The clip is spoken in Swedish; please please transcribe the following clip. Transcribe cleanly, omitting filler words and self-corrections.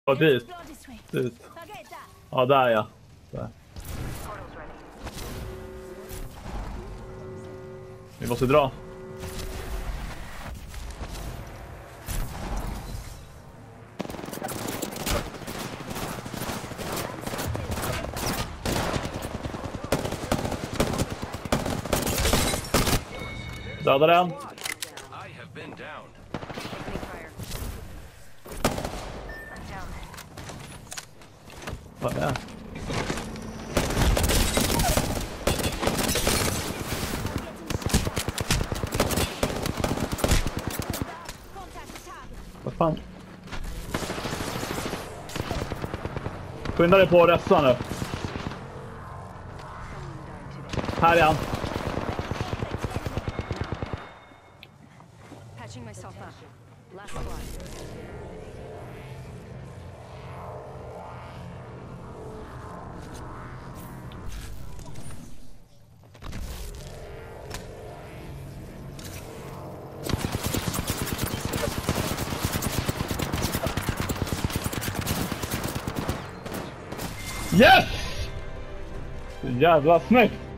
Ja, dit. Dit. Ja, där ja. Där. Vi måste dra. Döda den. Vad är det? Vad fan? Skynda dig på resten nu. Här är han. Patching myself up. Last squad. Yes! Jävla snyggt!